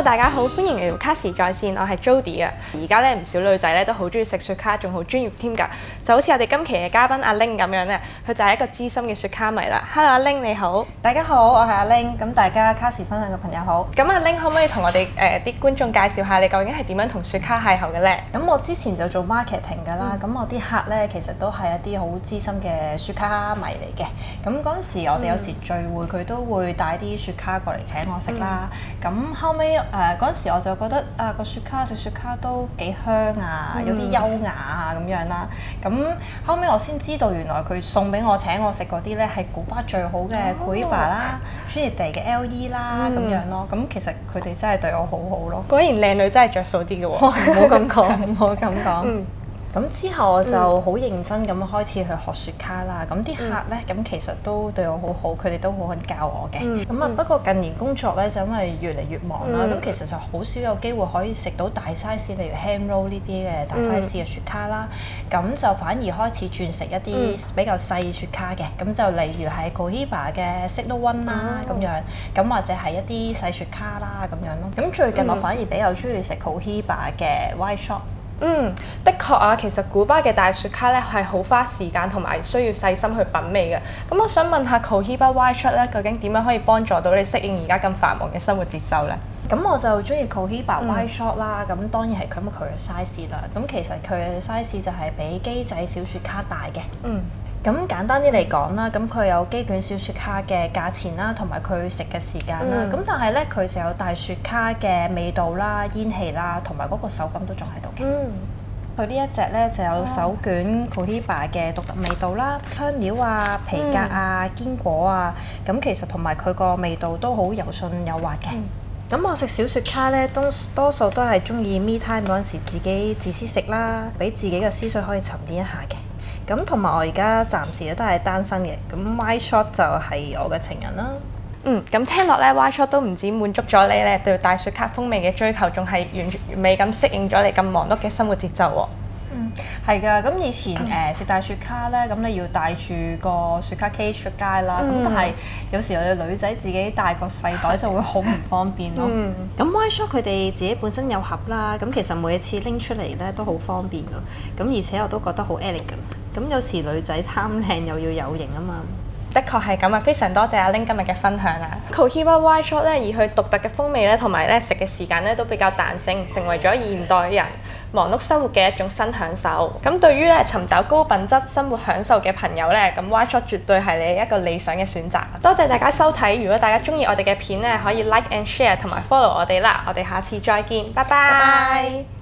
大家好，歡迎嚟到卡士在線，我係 Jody 啊。而家咧唔少女仔咧都好中意食雪卡，仲好專業添㗎。就好似我哋今期嘅嘉賓阿 Ling 咁樣咧，佢就係一個資深嘅雪卡迷啦。Hello， 阿 Ling 你好。 大家好，我係阿 Ling。咁大家卡士分享嘅朋友好。 咁阿 Ling 可唔可以同我哋啲觀眾介紹下你究竟係點樣同雪卡邂逅嘅咧？ 咁我之前就做 marketing 㗎啦。咁我啲客咧其實都係一啲好資深嘅雪卡迷嚟嘅。咁嗰陣時我哋有時聚會，佢都會帶啲雪卡過嚟請我食啦。咁後尾嗰陣時我就覺得個雪卡食雪卡都幾香啊，有啲優雅啊咁樣啦。咁後尾我先知道原來佢送俾我請我食嗰啲咧係古巴最好嘅 Cohiba 啦、Trinity 嘅 LE 啦咁樣咯。咁其實佢哋真係對我好好咯。 果然靚女真係着數啲嘅喎。 唔好咁講，唔好咁講。咁之後我就好認真咁開始去學雪卡啦。咁啲客咧，咁其實都對我好好，佢哋都好肯教我嘅。咁啊，不過近年工作咧就因為越嚟越忙啦，咁其實就好少有機會可以食到大 size，例如 hand roll 呢啲嘅大 size 嘅雪卡啦。咁就反而開始轉食一啲比較細雪卡嘅。咁就例如係 Cohiba 嘅 Signal One 啦咁樣，咁或者係一啲細雪卡啦咁樣咯。咁最近我反而比較中意食 Cohiba 嘅 White Shot。 的確啊，其實古巴嘅大雪卡咧係好花時間同埋需要細心去品味嘅。咁我想問下 Cohiba White Shot 咧，究竟點樣可以幫助到你適應而家咁繁忙嘅生活節奏咧？ 咁我就中意 Cohiba White Shot 啦。咁當然係佢嘅 size 啦。咁其實佢嘅 size 就係比機仔小雪卡大嘅。咁簡單啲嚟講啦，咁佢有機卷小雪卡嘅價錢啦，同埋佢食嘅時間啦。咁但係咧，佢就有大雪卡嘅味道啦、煙氣啦，同埋嗰個手感都仲喺度嘅。佢呢一隻咧就有手捲 Cohiba 嘅獨特味道啦，香料啊、皮革啊、堅果啊，咁其實同埋佢個味道都好柔順幼滑嘅。咁我食小雪卡咧，多數都係中意 me time 嗰陣時自己自私食啦，俾自己嘅思緒可以沉澱一下嘅。咁同埋我而家暫時都係單身嘅，咁 White Shot 就係我嘅情人啦。 咁聽落咧 White Shot 都唔止滿足咗你咧對大雪卡風味嘅追求，仲係完美咁適應咗你咁忙碌嘅生活節奏喎。 係㗎，咁以前食大雪卡咧，咁你要帶住個雪卡 case 出街啦。咁但係有時我哋女仔自己帶個細袋就會好唔方便咯。咁 White Shot 佢哋自己本身有盒啦，咁其實每一次拎出嚟咧都好方便㗎。咁而且我都覺得好 elegant。咁有時女仔貪靚又要有型啊嘛。 的確係咁啊！非常多謝阿 Ling 今日嘅分享啊。Cohiba White Shot 咧，以佢獨特嘅風味咧，同埋咧食嘅時間咧都比較彈性，成為咗現代人忙碌生活嘅一種新享受。咁對於咧尋找高品質生活享受嘅朋友咧，咁 White Shot 絕對係你一個理想嘅選擇。多謝大家收睇，如果大家中意我哋嘅片咧，可以 like and share 同埋 follow 我哋啦。我哋下次再見，拜拜。